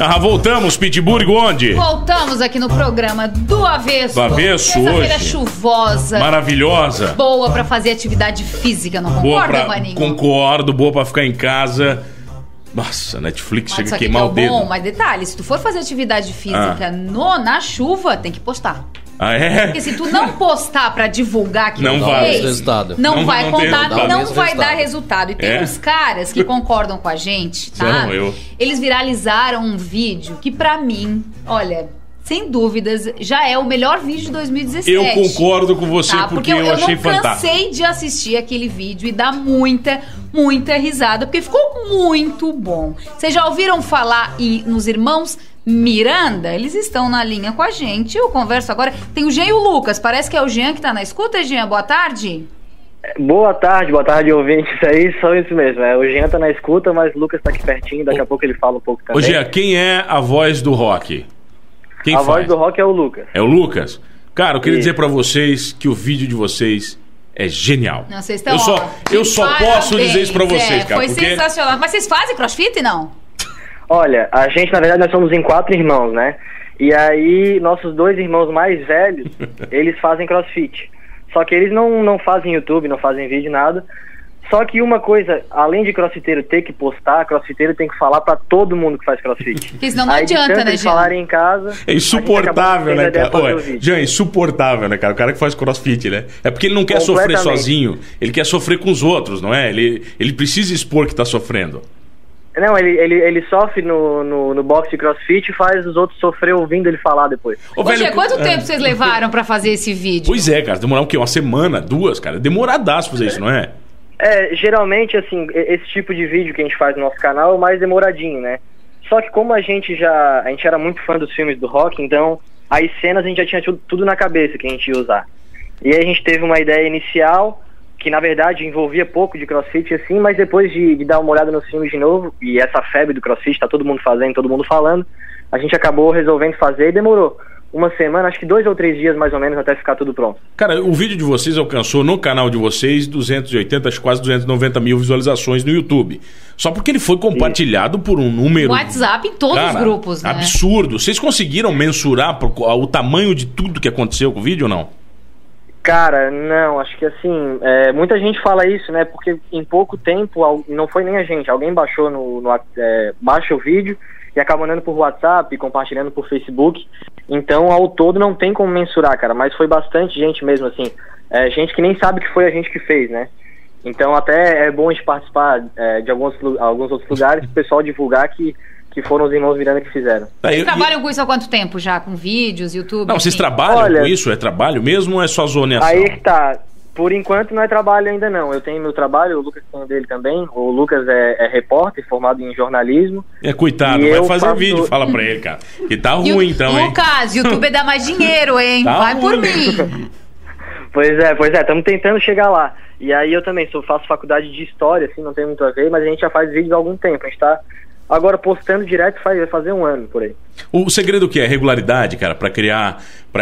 Ah, voltamos, Pitbull onde? Voltamos aqui no programa do Avesso. Do Avesso Terça-feira hoje. Chuvosa. Maravilhosa. Boa pra fazer atividade física, não concorda, Maninho? Concordo, boa pra ficar em casa. Nossa, Netflix chega a queimar o dedo. Bom, mas detalhe, se tu for fazer atividade física na chuva, tem que postar. Ah, é? Porque se tu não postar pra divulgar que não vai fez, resultado. não vai contar, não vai dar resultado. resultado. E tem uns caras que concordam com a gente, tá? Eu. Eles viralizaram um vídeo que pra mim, olha, sem dúvidas, já é o melhor vídeo de 2017. Eu concordo com você, tá? porque eu achei fantástico. Eu não cansei de assistir aquele vídeo e dar muita risada, porque ficou muito bom. Vocês já ouviram falar nos irmãos Miranda? Eles estão na linha com a gente. Eu converso agora. Tem o Jean e o Lucas. Parece que é o Jean que tá na escuta, Jean. Boa tarde. Boa tarde, ouvintes. Aí são isso mesmo. O Jean tá na escuta, mas o Lucas tá aqui pertinho. Daqui a pouco ele fala um pouco também. Ô, Jean, quem é a voz do rock? Quem faz? Voz do rock é o Lucas. É o Lucas? Cara, eu queria dizer pra vocês que o vídeo de vocês é genial. Não, vocês estão, eu só posso dizer isso pra vocês, cara. Foi sensacional. Mas vocês fazem crossfit, não? Olha, a gente, na verdade, nós somos em 4 irmãos, né? E aí, nossos 2 irmãos mais velhos, eles fazem crossfit. Só que eles não fazem YouTube, não fazem vídeo, nada. Só que uma coisa, além de crossfiteiro ter que postar, crossfiteiro tem que falar pra todo mundo que faz crossfit. Porque senão não adianta, né, Jean? Falarem em casa... É insuportável, né, cara? Jean, é insuportável, né, cara? O cara que faz crossfit, né? É porque ele não quer sofrer sozinho. Ele quer sofrer com os outros, não é? Ele precisa expor que tá sofrendo. Não, ele sofre no boxe de crossfit e faz os outros sofrer ouvindo ele falar depois. Ô, velho, quanto tempo vocês levaram pra fazer esse vídeo? Pois é, cara. Demorar o quê? Uma semana? 2, cara? Demoradaço fazer isso, não é? Geralmente, assim, esse tipo de vídeo que a gente faz no nosso canal é o mais demoradinho, né? Só que como a gente era muito fã dos filmes do rock, então as cenas a gente já tinha tudo na cabeça que a gente ia usar. E aí a gente teve uma ideia inicial, que na verdade envolvia pouco de crossfit, assim, mas depois de dar uma olhada nos filmes de novo, e essa febre do crossfit, tá todo mundo fazendo, todo mundo falando, a gente acabou resolvendo fazer e demorou uma semana, acho que 2 ou 3 dias mais ou menos até ficar tudo pronto. Cara, o vídeo de vocês alcançou no canal de vocês 280, quase 290 mil visualizações no YouTube. Só porque ele foi compartilhado por um número... WhatsApp em todos os grupos, né? Absurdo. Vocês conseguiram mensurar o tamanho de tudo que aconteceu com o vídeo ou não? Cara, não, acho que assim, muita gente fala isso, né, porque em pouco tempo, não foi nem a gente, alguém baixou baixa o vídeo e acaba mandando por WhatsApp, compartilhando por Facebook, então ao todo não tem como mensurar, cara, mas foi bastante gente mesmo, assim, gente que nem sabe que foi a gente que fez, né, então até é bom a gente participar de alguns outros lugares, o pessoal divulgar que foram os irmãos Miranda que fizeram. Vocês trabalham com isso há quanto tempo já? Com vídeos, YouTube? Não, vocês trabalham com isso? É trabalho mesmo ou é só zoneação? Aí é que tá. Por enquanto não é trabalho ainda não. Eu tenho meu trabalho, o Lucas tem dele também. O Lucas é repórter, formado em jornalismo. Coitado, vai fazer vídeo, fala pra ele, cara. Que tá ruim então, hein? Lucas, YouTube dá mais dinheiro, hein? Tá vai ruim. por mim. Pois é, estamos tentando chegar lá. E aí eu também faço faculdade de história, assim, não tem muito a ver, mas a gente já faz vídeos há algum tempo. A gente tá agora postando direto, vai fazer 1 ano por aí. O segredo que é regularidade, cara, pra criar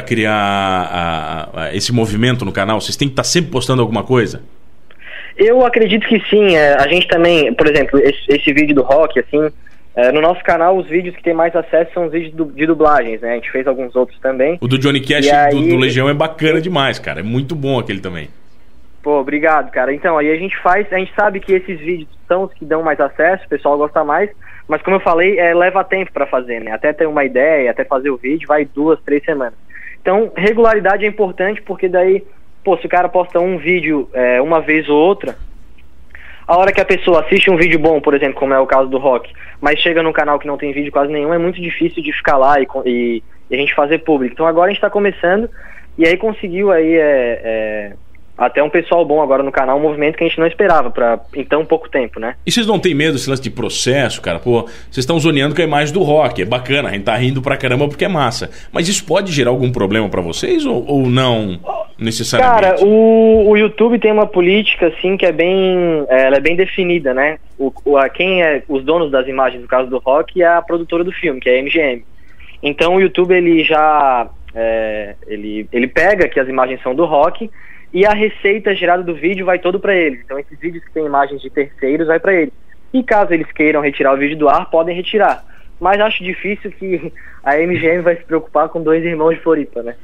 esse movimento no canal? Vocês têm que estar sempre postando alguma coisa? Eu acredito que sim. A gente também, por exemplo, esse vídeo do rock, assim, no nosso canal os vídeos que tem mais acesso são os vídeos de dublagens, né? A gente fez alguns outros também. O do Johnny Cash do Legião é bacana demais, cara. É muito bom aquele também. Pô, obrigado, cara. Então, aí a gente sabe que esses vídeos são os que dão mais acesso, o pessoal gosta mais, mas como eu falei, leva tempo pra fazer, né? Até ter uma ideia, até fazer o vídeo, vai 2, 3 semanas. Então, regularidade é importante, porque daí, se o cara posta um vídeo uma vez ou outra, a hora que a pessoa assiste um vídeo bom, por exemplo, como é o caso do rock, mas chega num canal que não tem vídeo quase nenhum, é muito difícil de ficar lá e a gente fazer público. Então agora a gente tá começando, e aí conseguiu aí até um pessoal bom agora no canal, um movimento que a gente não esperava em tão pouco tempo, né? E vocês não têm medo desse lance de processo, cara? Vocês estão zoneando com a imagem do rock, é bacana, a gente tá rindo pra caramba porque é massa. Mas isso pode gerar algum problema pra vocês ou não necessariamente? Cara, o YouTube tem uma política, assim, que ela é bem definida, né? Quem é os donos das imagens, no caso do rock, é a produtora do filme, que é a MGM. Então o YouTube, ele já... ele pega que as imagens são do rock, e a receita gerada do vídeo vai todo para eles. Então esses vídeos que tem imagens de terceiros vai para eles. E caso eles queiram retirar o vídeo do ar, podem retirar. mas acho difícil que a MGM vai se preocupar com 2 irmãos de Floripa, né?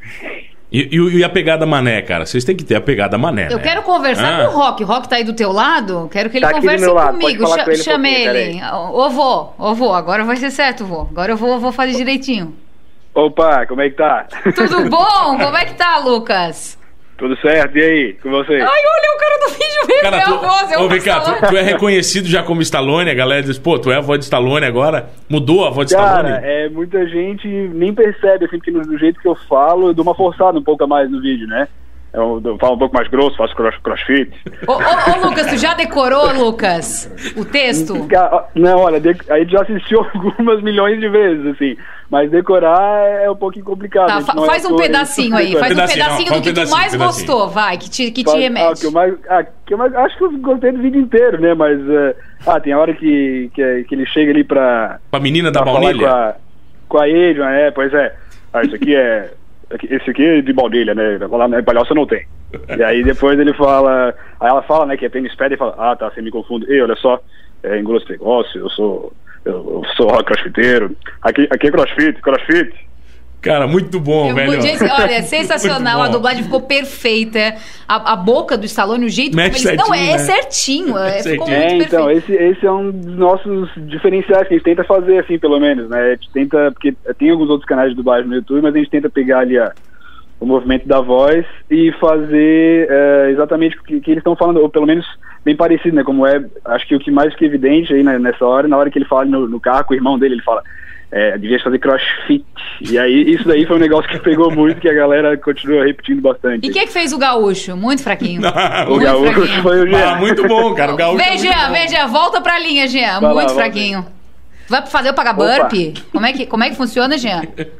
E a pegada Mané, cara? Vocês têm que ter a pegada Mané, Eu né? quero conversar com o Rock. O Rock tá aí do teu lado? Quero que ele Tá aqui do converse meu lado, comigo. pode falar com ele um Chame pouquinho, ele. Ô, vô, agora vai ser certo, vô. Agora eu vou fazer direitinho. Opa, como é que tá? Tudo bom? Como é que tá, Lucas? Tudo certo? E aí, com você? Ai, olha o cara do vídeo mesmo, Cara, é a voz, ô, vem cá, tu é reconhecido já como Stallone, a galera diz, pô, tu é a voz de Stallone agora? Mudou a voz de Cara, Stallone? muita gente nem percebe, assim, porque do jeito que eu falo, eu dou uma forçada um pouco a mais no vídeo, né? Eu falo um pouco mais grosso, faço crossfit. Ô, Lucas, tu já decorou, Lucas, o texto? Não, olha, a gente já assistiu algumas milhões de vezes, assim. Mas decorar é um pouquinho complicado. Tá, faz um pedacinho aí, faz um pedacinho do que tu mais gostou, vai, que te remete. Que eu mais, acho que eu gostei do vídeo inteiro, né? Mas, tem a hora que ele chega ali pra menina da falar baunilha? Com a Adrian, pois é. Isso aqui é... Esse aqui é de baunilha, né? Lá na palhoça não tem. E aí depois ele fala... Aí ela fala, né, que é tênis pé e fala, tá, você me confunde. Ei, olha só, engrosso negócio, eu sou crossfiteiro. Aqui é crossfit. Cara, muito bom, velho. Olha, é sensacional, a dublagem ficou perfeita. A boca do Stallone, o jeito Mete como ele... Não, certinho, né? certinho. Ficou muito perfeito. Então, esse é um dos nossos diferenciais que a gente tenta fazer, assim, pelo menos, né? A gente tenta, porque tem alguns outros canais de dublagem no YouTube, mas a gente tenta pegar ali o movimento da voz e fazer exatamente o que eles estão falando, ou pelo menos bem parecido, né? Como acho que o que mais fica evidente aí nessa hora, na hora que ele fala no carro com o irmão dele, ele fala... devia fazer crossfit. E aí, isso daí foi um negócio que pegou muito, que a galera continua repetindo bastante. E quem é que fez o gaúcho? Muito fraquinho. O gaúcho foi o Jean. Muito bom, cara. O gaúcho Vem, Jean, volta pra linha, Jean. Vai muito lá, fraquinho. Vai fazer o pagar burpee? Como é que funciona, Jean?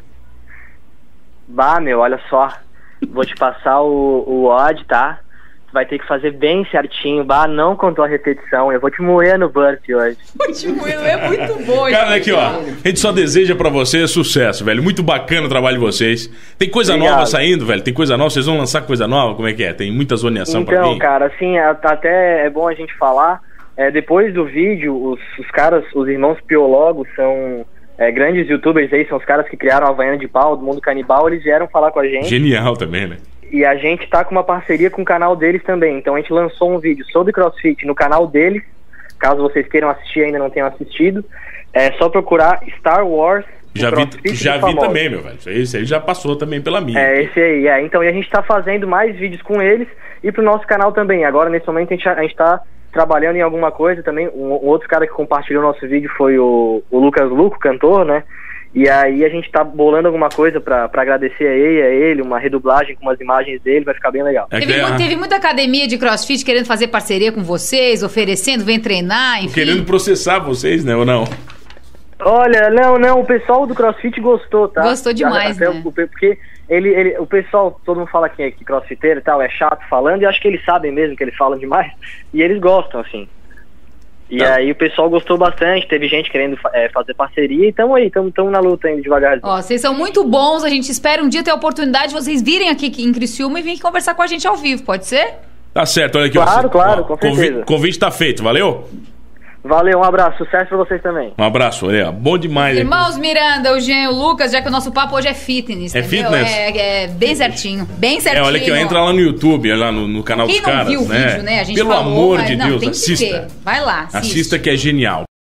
Bah, meu, olha só. Vou te passar o odd, tá? Vai ter que fazer bem certinho. Bah, não contou a repetição. Eu vou te moer no burpee hoje. É muito bom. Cara, aqui, ó. A gente só deseja pra vocês sucesso, velho. Muito bacana o trabalho de vocês. Tem coisa Obrigado. nova saindo, velho? Tem coisa nova? Vocês vão lançar coisa nova? Como é que é? Tem muita zoneação pra mim? Então, cara, assim, até é bom a gente falar. Depois do vídeo, os caras, os irmãos Piologos são grandes youtubers aí, são os caras que criaram a Havaiana de Pau, do Mundo Canibal. Eles vieram falar com a gente. Genial também, né? E a gente tá com uma parceria com o canal deles também. Então a gente lançou um vídeo sobre CrossFit no canal deles. Caso vocês queiram assistir e ainda não tenham assistido, é só procurar Star Wars. Já vi também, meu velho. Esse aí já passou também pela minha. Esse aí, Então, e a gente tá fazendo mais vídeos com eles e pro nosso canal também. Agora, nesse momento, a gente tá trabalhando em alguma coisa também. Um outro cara que compartilhou nosso vídeo foi o Lucas Luco, cantor, né? E aí a gente tá bolando alguma coisa pra agradecer a ele, uma redublagem com umas imagens dele, vai ficar bem legal. Teve muita academia de CrossFit querendo fazer parceria com vocês, oferecendo, vem treinar, enfim. Querendo processar vocês, né, ou não? Olha, não, o pessoal do CrossFit gostou, tá? Gostou demais, né? Porque o pessoal, todo mundo fala que é crossfiteiro e tal, é chato falando, e acho que eles sabem mesmo que eles falam demais, e eles gostam, assim. E aí o pessoal gostou bastante, teve gente querendo fazer parceria, e tamo na luta ainda devagarzinho. Ó, vocês são muito bons, a gente espera um dia ter a oportunidade de vocês virem aqui em Criciúma e virem conversar com a gente ao vivo, pode ser? Tá certo, olha aqui. Claro, com certeza. Convite tá feito, valeu? Valeu, um abraço, sucesso pra vocês também. Um abraço, olha, bom demais. Irmãos Miranda, o Jean, o Lucas, já que o nosso papo hoje é fitness, entendeu? Fitness? É bem certinho, bem certinho. Olha aqui, entra lá no YouTube, lá no canal dos caras. Quem não viu o vídeo, né? A gente Pelo falou, amor mas de não, Deus, tem que assista. ver. Vai lá, Assista que é genial.